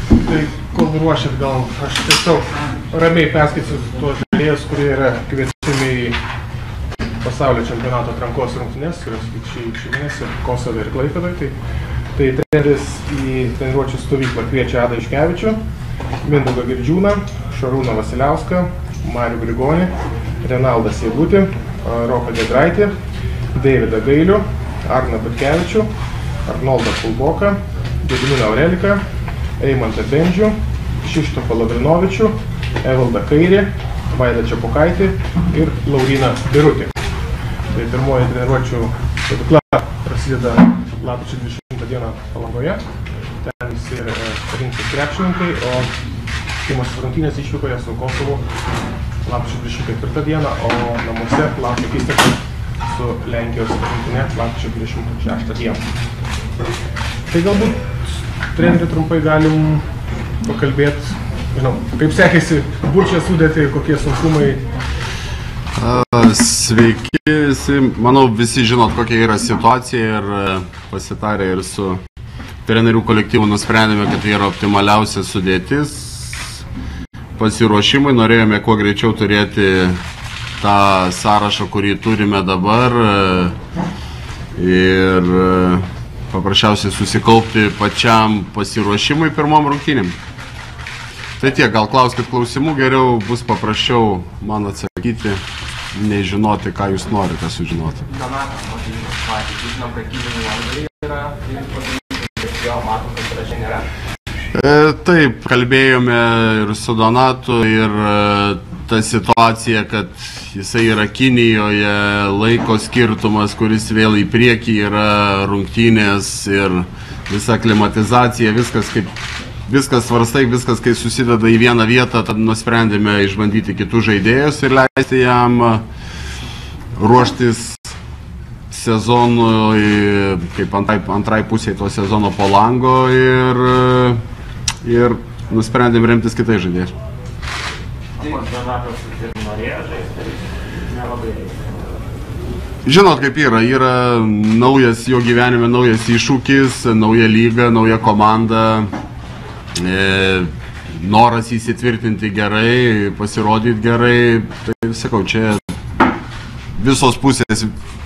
Tai kol ruošiat, gal aš tiesiog ramiai perskaičiu tuos žaidėjus, kurie yra kviečiami į pasaulio čempionato atrankos rungtynes, kurios vyks šį mėnesį Kosove ir Klaipėdoje. Tai treneris į treniruočių stovyklą kviečia Adą Iškevičių, Mindaugą Girdžiūną, Šarūną Vasiliauską, Marių Grigonį, Renaldą Siebutį, Roką Gedraitį, Deividą Gailių, Arną Butkevičių, Arnoldą Kulboką, Gediminą Aureliką, Eimantą Bendžių, Kšištofą Lavrinovičių, Evaldą Kairį, Vaidą Čepukaitį ir Lauryną Birutį. Tai pirmoji treniruočių stovykla prasideda lapkričio 20 dieną Palangoje. Ten visi rinksis krepšininkai, o pirmos rungtynės išvykoje su Kosovu lapkričio 24 dieną, o namuose laukia akistata su Lenkijos rinktinė lapkričio 26 dieną. Tai galbūt treneri trumpai galim pakalbėti, kaip sekėsi burčią sudėti, kokie sunkumai. Sveiki visi, manau visi žinot kokia yra situacija ir pasitarę ir su trenerių kolektyvu nusprendėme, kad tai yra optimaliausia sudėtis pasiruošimui. Norėjome kuo greičiau turėti tą sąrašą, kurį turime dabar ir paprasčiausiai susikaupti pačiam pasiruošimui pirmom rungtynėm. Tai tiek, gal klauskit klausimų, geriau bus paprasčiau man atsakyti, nežinoti, ką jūs norite sužinoti. Donatą, matyti patį, žinom, kad gydymų langai yra ir padaryti, bet jo matom, kad ražiai nėra. Taip, kalbėjome ir su Donatu ir ta situacija, kad jisai yra Kinijoje, laiko skirtumas, kuris vėl į priekį yra rungtynės ir visa aklimatizacija, viskas svarstai, viskas kai susideda į vieną vietą, tad nusprendėme išbandyti kitus žaidėjus ir leisti jam ruoštis sezonui, kaip antrai pusėje to sezono po lango ir nusprendėm remtis kitais žaidėjais. Donatas ir norėjo žaisti, nelabai reikia. Žinot, kaip yra naujas jo gyvenime, naujas iššūkis, nauja lyga, nauja komanda. Noras įsitvirtinti gerai, pasirodyti gerai, tai sakau, čia visos pusės,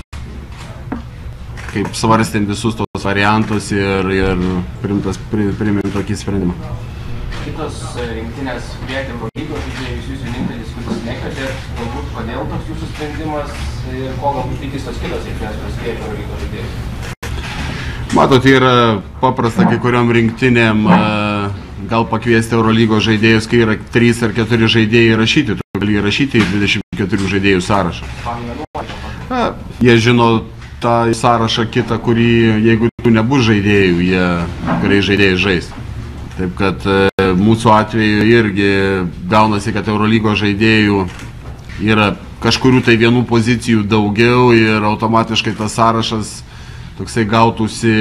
kaip svarstėm visus tos variantus ir priimėm tokį sprendimą. Kitos rinktinės priekėm Eurolygos žaidėjus, jūs vienintelis, kuris nekvietėt, galbūt kodėl toks jūsų sprendimas ir ko galbūt tikis tos kitos rinktinės, kuris kviečia Eurolygos žaidėjus? Matot, yra paprasta kai kuriom rinktinėm gal pakviesti Eurolygos žaidėjus, kai yra 3 ar 4 žaidėjai įrašyti, tu gali įrašyti į 24 žaidėjų sąrašą. Jie žino tą sąrašą kitą, kurį, jeigu tu nebus žaidėjų, jie kuriais žaidėjai žais. Taip kad mūsų atveju irgi gaunasi, kad Eurolygos žaidėjų yra kažkurių tai vienų pozicijų daugiau ir automatiškai tas sąrašas toksai gautųsi,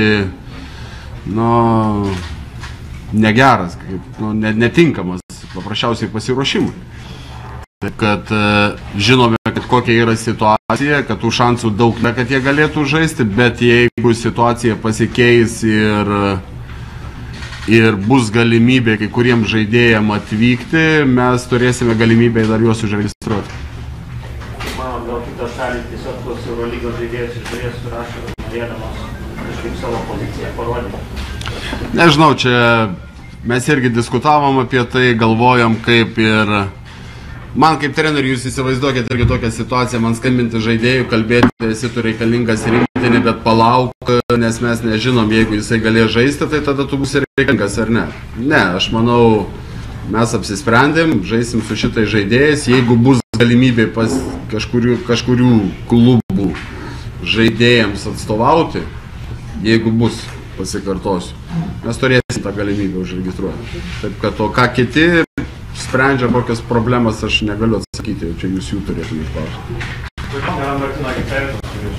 negeras, netinkamas, paprasčiausiai pasiruošimui. Taip kad žinome, kad kokia yra situacija, kad tų šansų daug, kad jie galėtų žaisti, bet jeigu situacija pasikeis ir bus galimybė kai kuriems žaidėjams atvykti, mes turėsime galimybę dar juos užregistruoti. Manau, gal kitos šalys tiesiog tos Eurolygos žaidėjus iš dalies surašo, norėdamos kažkaip savo poziciją parodyti. Nežinau, čia mes irgi diskutavom apie tai, galvojom kaip ir... Man kaip treneriui, jūs įsivaizduokit irgi tokią situaciją, man skambinti žaidėjų, kalbėti, esi tu reikalingas rinktinį, bet palauk, nes mes nežinom, jeigu jisai galės žaisti, tai tada tu būsi reikalingas ar ne. Ne, aš manau, mes apsisprendėm, žaisim su šitai žaidėjais, jeigu bus galimybė pas kažkurių klubų žaidėjams atstovauti, jeigu bus, pasikartosiu, mes turėsim tą galimybę užregistruoti. Taip kad to, ką kiti sprendžia, kokias problemas, aš negaliu atsakyti, čia jūs jų turėtumėte klausti.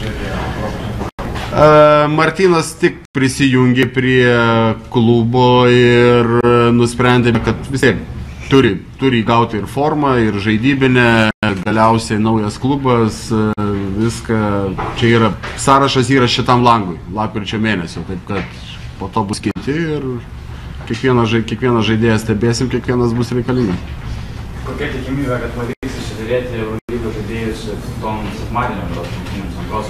Martynas tik prisijungė prie klubo ir nusprendėme, kad vis tiek turi gauti ir formą, ir žaidybinę, galiausiai naujas klubas, viską, čia yra, sąrašas yra šitam langui, lapkričio mėnesio, taip kad po to bus kiti ir kiekvieną žaidėją stebėsim, kiekvienas bus reikalingas. Kokia tikimybė, kad pavyks išsiderėti Eurolygos žaidėjus tom sekmadienio rungtynėms antros?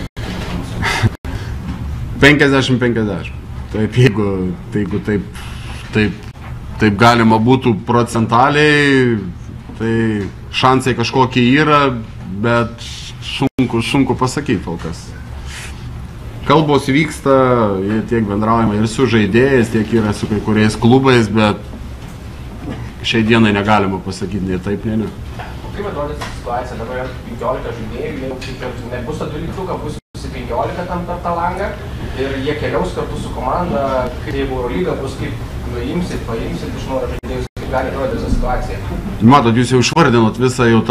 50-50. Taip, jeigu taip galima būtų procentaliai, tai šansai kažkokie yra, bet sunku pasakyti kol kas. Kalbos vyksta, tiek bendraujama ir su žaidėjais, tiek yra su kai kuriais klubais, bet šiai dienai negalima pasakyti nei taip, nei ne. Kaip atrodys situacija? Dabar yra 15 žaidėjų, jie nebus atvyliktuką, bus 15 tam per tą langą ir jie keliaus kartu su komanda, kaip jeigu Eurolyga bus, kaip nuimsit, paimsit iš naujo žaidėjus, kaip gali atrodyti tą situaciją. Matot, jūs jau išvardinot visą jau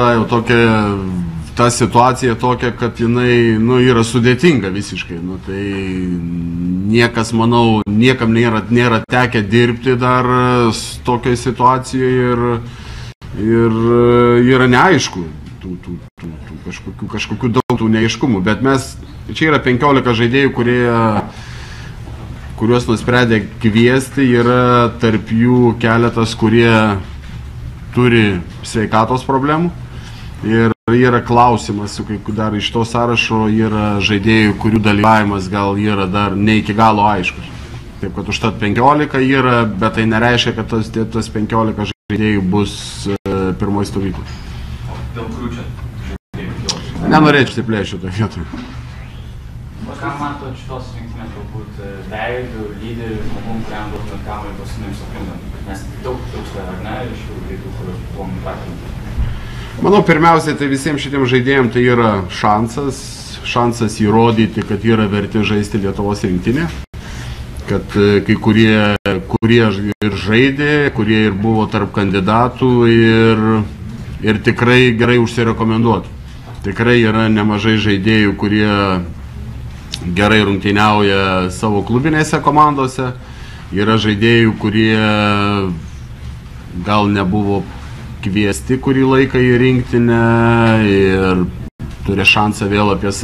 tą situaciją tokia, kad jinai yra sudėtinga visiškai. Tai niekas, manau, niekam nėra tekę dirbti dar tokioj situacijoje ir yra neaišku, kažkokių daug tų neaiškumų. Bet čia yra 15 žaidėjų, kuriuos nusprendė kviesti, yra tarp jų keletas, kurie turi sveikatos problemų. Ir yra klausimas, dar iš to sąrašo yra žaidėjų, kurių dalyvavimas gal yra dar ne iki galo aiškus. Taip, kad užtat 15 yra, bet tai nereiškia, kad tas 15 žaidėjų bus pirmoji stovykla. O dėl kurių čia žaidėjų? Nenorėčiau taip plėšti šitą vietą. Ką matot šitos rinktinės galbūt veidų, lyderių, žmogum, kuriam duotumėt kamuolį pasinėms aplinkam? Nes daug trūksta, ar ne, iš šių veidų, kuriuos buvom įpratinti. Manau, pirmiausiai, tai visiems šitiem žaidėjim tai yra šansas įrodyti, kad yra verti žaisti Lietuvos rinktinė, kad kai kurie ir žaidė, kurie ir buvo tarp kandidatų ir tikrai gerai užsirekomenduotų. Tikrai yra nemažai žaidėjų, kurie gerai rungtyniauja savo klubinėse komandose, yra žaidėjų, kurie gal nebuvo kviesti kurį laiką į rinktinę ir turi šansą vėl apie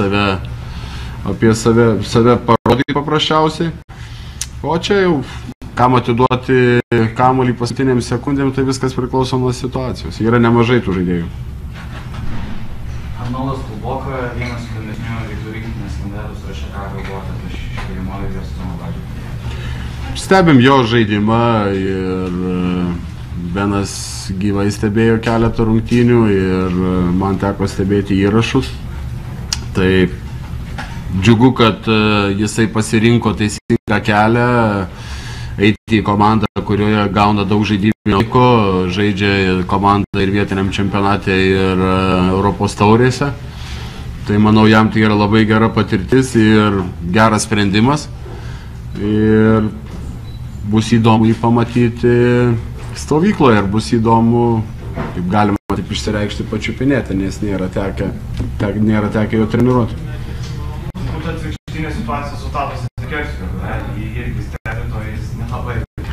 save parodyti paprasčiausiai. O čia jau kam atiduoti kamuolį paskutinėm sekundėm, tai viskas priklauso nuo situacijos. Yra nemažai tų žaidėjų. Arnoldas Kulboka, vienas įdomesnių rytų rinktinės kandidatų sąraše, ką galvojate apie šį jaunuolį ir sezono pradžią? Stebim jo žaidimą ir Benas gyvai stebėjo keletą rungtynių ir man teko stebėti įrašus. Tai džiugu, kad jisai pasirinko teisingą kelią, eiti į komandą, kurioje gauna daug žaidybinio laiko, žaidžia komandą ir vietiniam čempionate ir Europos taurėse. Tai manau, jam tai yra labai gera patirtis ir geras sprendimas. Ir bus įdomu jį pamatyti stovykloje ir bus įdomu, kaip galima taip išsireikšti, pačiupinėti, nes nėra tekę jo treniruoti. Būtų atvirkštinė situacija su Tadas Sikerskiu, jį irgi stebi, to jis nelabai.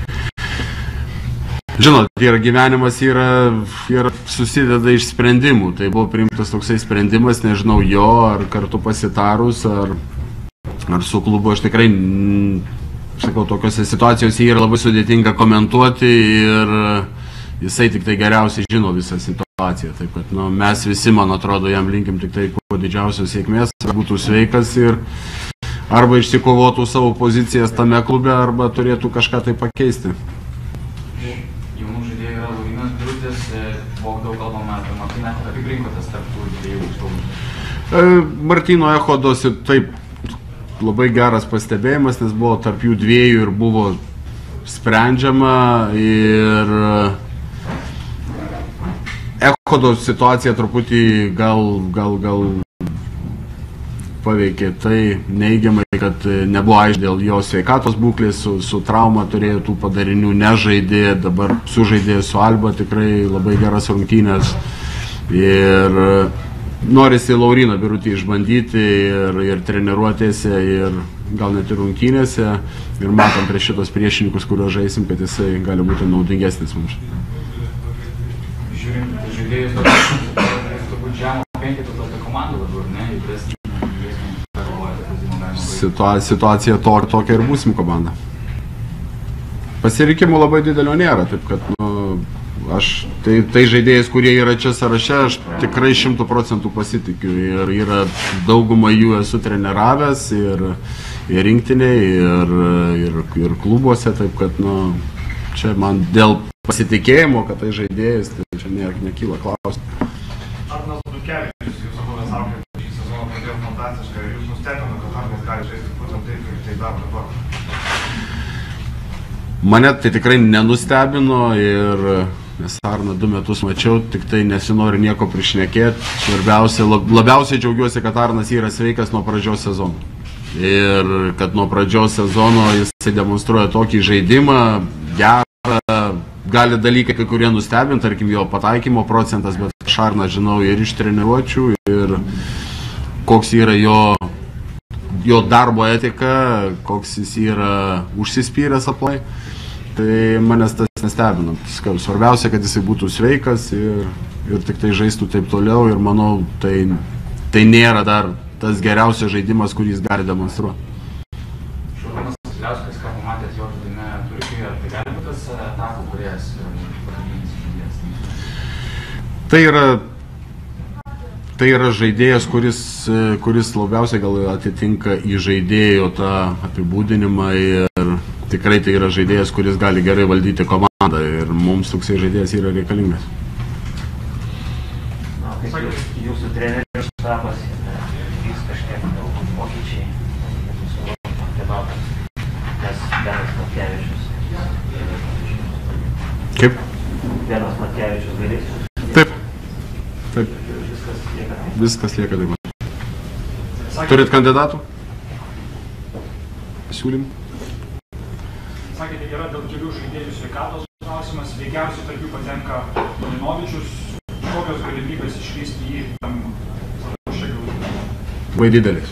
Žinot, gyvenimas yra susideda iš sprendimų. Tai buvo priimtas toksai sprendimas, nežinau jo, ar kartu pasitarus, ar su klubu. Aš tikrai sakau, tokiose situacijose yra labai sudėtinga komentuoti ir jisai tik tai geriausiai žino visą situaciją. Taip kad mes visi, man atrodo, jam linkim tik tai kuo didžiausios sėkmės, būtų sveikas ir arba išsikovotų savo pozicijas tame klube, arba turėtų kažką tai pakeisti. Jaunų žaidėjų yra Laurynas Birutės, buvo daug kalbama apie Martyną Echodą, kaip rinkotės tarp tų dviejų aukštaūgių? Martyno Echodos taip. Labai geras pastebėjimas, nes buvo tarp jų dviejų ir buvo sprendžiama ir Echodo situacija truputį gal paveikė tai neigiamai, kad nebuvo aišku dėl jo sveikatos būklės, su trauma turėjo tų padarinių, nežaidė, dabar sužaidė su Alba, tikrai labai geras rungtynės ir norisi Lauryną Birutį išbandyti ir treniruotėse, ir gal net ir rungtynėse. Ir matom prieš šitos priešininkus, kuriuos žaisim, kad jisai gali būti naudingesnis mums. Žiūrint, žaidėjus turbūt žemo penketo tokia komanda dabar, ne? Situacija tokia ir būsim komanda. Pasirinkimo labai didelio nėra, taip kad tai žaidėjais, kurie yra čia sąraše, aš tikrai 100% pasitikiu ir yra daugumą jų esu treniravęs ir rinktiniai, ir klubuose, taip kad čia man dėl pasitikėjimo, kad tai žaidėjais, tai čia nekyla klausimų. Arnas Butkevičius, jūsų buvęs auklėtis šį sezoną pradėjo fantastiškai, jūs nustebino, kad Arnas gali žaisti būtent taip, kaip tai daro dabar? Mane tai tikrai nenustebino nes Arną 2 metus mačiau, tik tai nesinori nieko prišnekėti. Labiausiai džiaugiuosi, kad Arnas yra sveikas nuo pradžios sezono. Ir kad nuo pradžios sezono jisai demonstruoja tokį žaidimą, gerą, gali dalykai kai kurie nustebinti, tarkim jo pataikymo procentas, bet aš Arną žinau ir iš treniruočių, ir koks yra jo darbo etika, koks jis yra užsispyręs aplai. Tai manęs tas nestebino. Svarbiausia, kad jisai būtų sveikas ir tik tai žaistų taip toliau ir manau, tai nėra dar tas geriausias žaidimas, kurį jis gali demonstruoti. Šarūnas Vasiliauskas, ką pamatėt jo žaidime Turkijoje, ar tai gali būti tas atakų kūrėjas pagrindinis žaidėjas? Tai yra žaidėjas, kuris labiausiai gal atitinka į žaidėjo tą apibūdinimą ir tikrai tai yra žaidėjas, kuris gali gerai valdyti komandą ir mums toksai žaidėjas yra reikalingas. Kaip jūsų trenerių štabas, jūs kažkiek pokyčiai, nes Benas Matkevičius. Kaip? Benas Matkevičius galės? Taip. Viskas lieka taip. Turit kandidatų? Pasiūlymų? Sakėte, yra dėl kelių žaidėjų sveikatos klausimas, veikiausiai tarp jų patenka Malinovičius. Kokios galimybės išvysti jį tam sąraše galbūt? Labai didelis.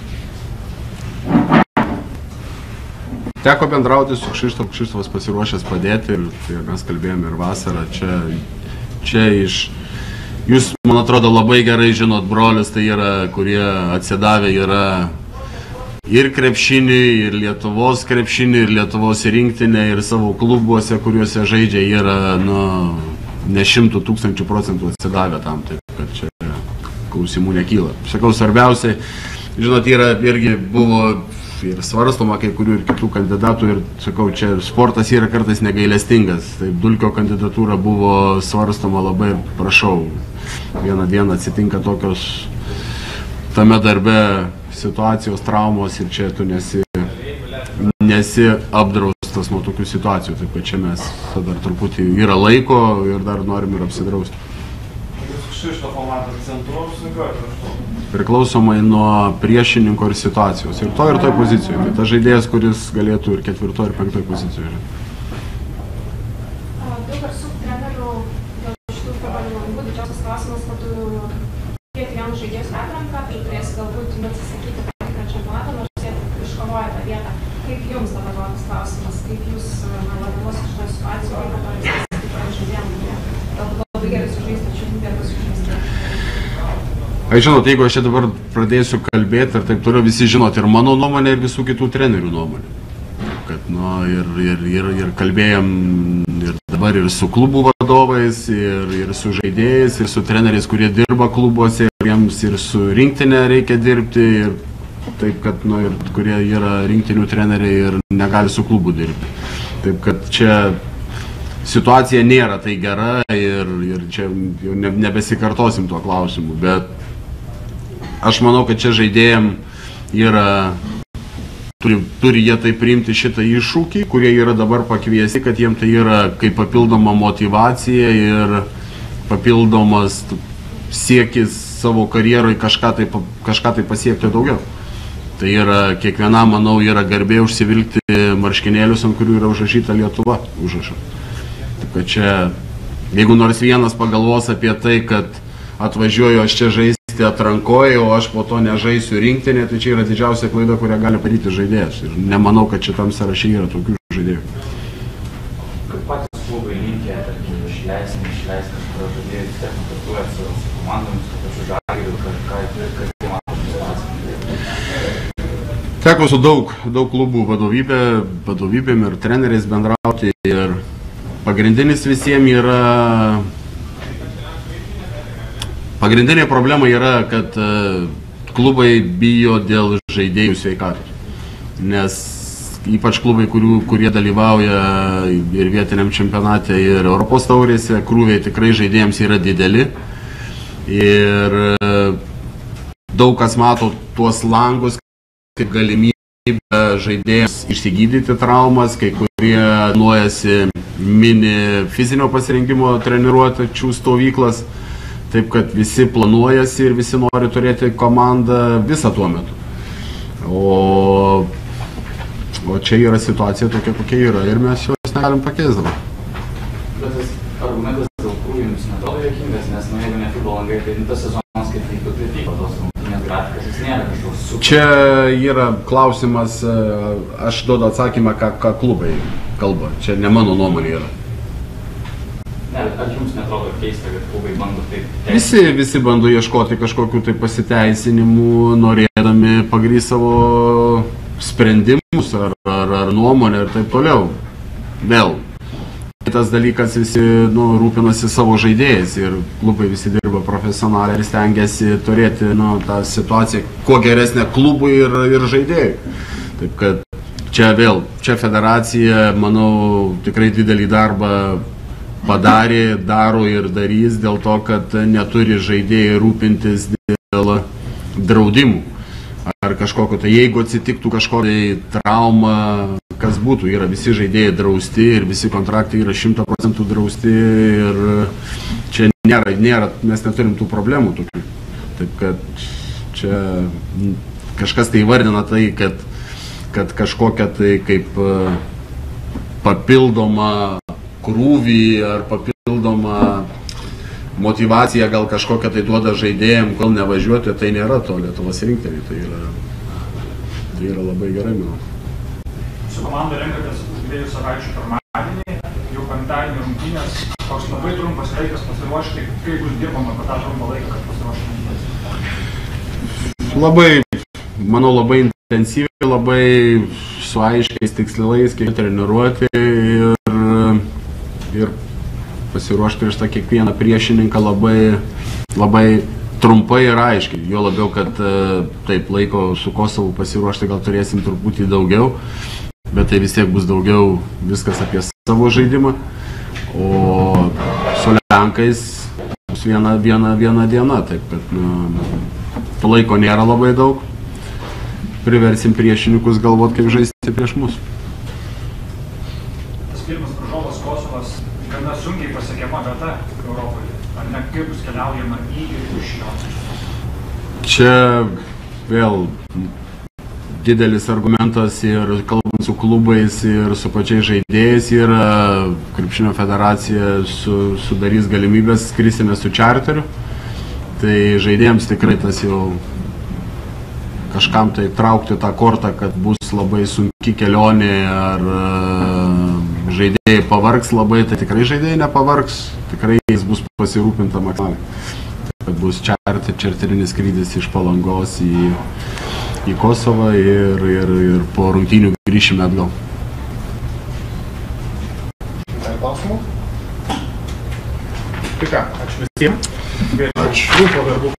Teko bendrauti su Kšištofas pasiruošęs padėti ir mes kalbėjome ir vasarą. Čia jūs, man atrodo, labai gerai žinot brolius, tai yra, kurie atsidavę yra ir krepšinį, ir Lietuvos krepšinį, ir Lietuvos rinktinę, ir savo klubuose, kuriuose žaidžia, yra ne 100,000% atsidavę tam, taip kad čia klausimų nekyla. Sakau, svarbiausiai, žinot, irgi buvo ir svarstoma kai kurių ir kitų kandidatų ir, sakau, čia sportas yra kartais negailestingas. Taip, Dulkio kandidatūra buvo svarstoma labai, prašau, vieną dieną atsitinka tokios tame darbe situacijos, traumos ir čia tu nesi apdraustas nuo tokių situacijų. Taip, kad čia mes dar truputį yra laiko ir dar norim ir apsidrausti. Jūs Kšištofą matot centru, priklausomai nuo priešininko ir situacijos. Ir toj pozicijoje. Tai tas žaidėjas, kuris galėtų ir 4. ir 5. pozicijoje. Daug ar su treneriu dėl šitų problemų didžiausias klausimas, kad tu kiek vienų žaidėjus atranka, tai turėsi galbūt atsisakyti tam tikrą čempionatą, nors jie iškovoja tą vietą. Kaip jums dabar buvo tas klausimas? Kaip jūs labiausiai šitą situaciją, kaip atsisakyti žaidėjams, kurie galbūt labai gerai sužaisti, tačiau vietos sužaisti? Žinot, jeigu aš čia dabar pradėsiu kalbėti ir taip toliau, visi žinot ir mano nuomonę, ir visų kitų trenerių nuomonę. Kad, ir kalbėjom ir dabar ir su klubų vadovais, ir su žaidėjais, ir su treneriais, kurie dirba klubuose, ir jiems ir su rinktinė reikia dirbti, ir taip, kad, ir kurie yra rinktinių treneriai ir negali su klubu dirbti. Taip, kad čia situacija nėra tai gera ir čia jau nebesikartosim tuo klausimu, bet aš manau, kad čia žaidėjim turi jie tai priimti šitą iššūkį, kurie yra dabar pakviesti, kad jiem tai yra kaip papildoma motivacija ir papildomas siekis savo karjeroje kažką tai pasiekti daugiau. Tai yra, kiekvienam, manau, yra garbė užsivilkti marškinėlius, ant kurių yra užrašyta Lietuva užrašą. Taip kad čia, jeigu nors vienas pagalvos apie tai, kad atvažiuoju aš čia žaisti atrankoje, o aš po to nežaisiu rinktinė, tai čia yra didžiausia klaida, kurią gali padaryti žaidėjas. Ir nemanau, kad šitam sąraše yra tokių žaidėjų. Kaip patys klubai linkę, tarkim, išleisti, kurio žaidėjai vis tiek kontaktuoja su komandomis, su pačiu Žalgiriu, ką jie mato situaciją? Teko su daug klubų vadovybėm ir treneriais bendrauti ir pagrindinė problema yra, kad klubai bijo dėl žaidėjų sveikatos. Nes ypač klubai, kurie dalyvauja ir vietiniam čempionate, ir Europos taurėse, krūviai tikrai žaidėjams yra dideli. Ir daug kas mato tuos langus kaip galimybę žaidėjams išsigydyti traumas, kai kurie nuojasi mini fizinio pasirinkimo treniruočių stovyklas, taip kad visi planuojasi ir visi nori turėti komandą visą tuo metu. O čia yra situacija tokia, kokia yra ir mes jos negalim pakeisti dabar. Bet tas argumentas dėl krūvių jums netrodo juokingas, nes jeigu ne futbolo langai, tai tas sezonas kaip vyko tos rungtynės grafikas, jis nėra kažkoks super. Čia yra klausimas, aš duodu atsakymą, ką klubai kalba. Čia ne mano nuomonė yra. Ne, ar jums netrodo keista, kad klubai bando taip? Visi bando ieškoti kažkokių tai pasiteisinimų, norėdami pagrįsti savo sprendimus ar nuomonę ir taip toliau. Vėl. Kitas dalykas, visi rūpinasi savo žaidėjais ir klubai visi dirba profesionaliai ir stengiasi turėti tą situaciją kuo geresnę klubui ir žaidėjui. Taip kad čia federacija, manau, tikrai didelį darbą padarė, daro ir darys dėl to, kad neturi žaidėjai rūpintis dėl draudimų. Ar kažkokio, tai jeigu atsitiktų kažkokia trauma, kas būtų, yra visi žaidėjai drausti ir visi kontraktai yra 100% drausti ir čia nėra, mes neturim tų problemų tokių. Taip kad čia kažkas tai įvardina tai, kad kažkokia tai kaip papildoma krūvį ar papildoma motivacija gal kažkokią tai duoda žaidėjim, kol nevažiuoti, tai nėra to Lietuvos rinktinė, tai yra labai gerai, manau. Su komanda renkatės už 2 savaičių pirmadienį, jau penktadienį rungtynės, toks labai trumpas laikas pasiruošti, kaip bus dirbama per tą trumpą laiką, kad pasiruošti? Labai intensyviai, labai su aiškiais tikslais, kiek treniruoti ir pasiruošti prieš tą kiekvieną priešininką labai trumpai ir aiškiai. Jo labiau, kad taip laiko su Kosovu pasiruošti gal turėsim truputį daugiau, bet tai vis tiek bus daugiau viskas apie savo žaidimą. O su Lenkais bus viena diena, taip kad laiko nėra labai daug. Priversim priešininkus galvot, kaip žaisti prieš mus. Tas pirmas varžovas Kosovas gana sunkiai pasiekiama vieta Europoje. Ar ne, kaip bus keliaujama į ir iš jo? Čia vėl didelis argumentas ir kalbant su klubais ir su pačiais žaidėjais yra Krepšinio federacija sudarys galimybės, skrisime su čarteriu. Tai žaidėjams tikrai tas jau kažkam tai traukti tą kortą, kad bus labai sunki kelionė ar žaidėjai pavargs labai, tai tikrai žaidėjai nepavargs, tikrai jis bus pasirūpinta maksimaliai. Kad bus čarterinis skrydis iš Palangos į Kosovą ir po rungtynių grįšime atgal. Dar klausimų? Tai ką, ačiū visiems. Ačiū.